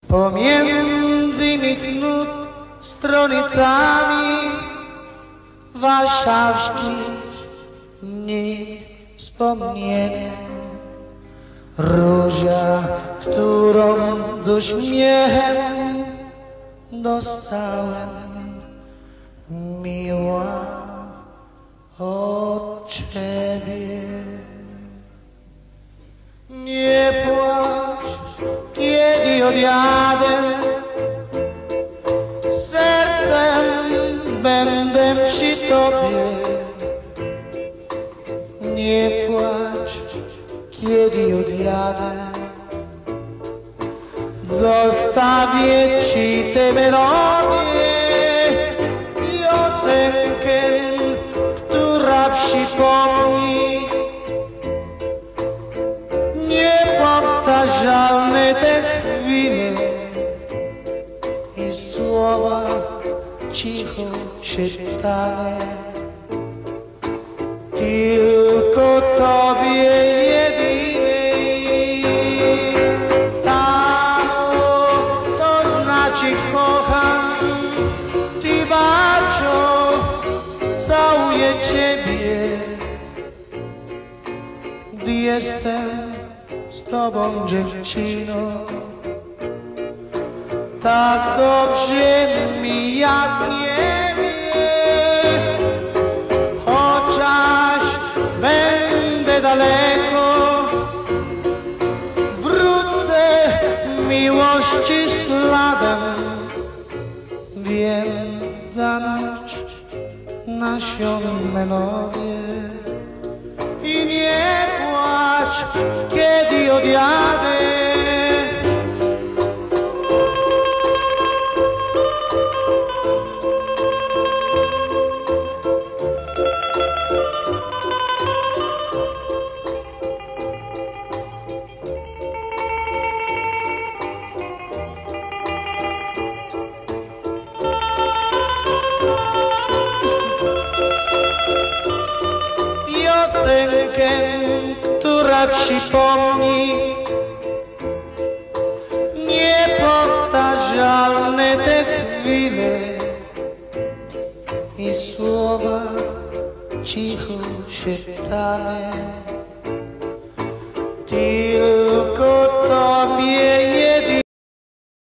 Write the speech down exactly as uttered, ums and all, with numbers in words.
Pomiędzy mych nut stronicami warszawskich dni wspomnienie. Róża, którą z uśmiechem dostałem, miła od Ciebie. Nie płacz, kiedy odjadę, sercem będę przy Tobie. Nie płacz, kiedy odjadę, zostawię Ci tę melodię, piosenkę, która przypomni niepowtarzalne te chwile i słowa cicho szeptane. Tylko Tobie jedynej. Tamo, to znaczy kocham, Ty bardzo, całuję Ciebie, gdy jestem z Tobą, dziewczyno. Tak dobrze mi jak w niebie, chociaż będę daleko, wrócę miłości śladem. Wiem, zanuć naszą melodię i nie płacz, kiedy odjadę. Piosenkę, która przypomni niepowtarzalne te chwile i słowa cicho szeptane.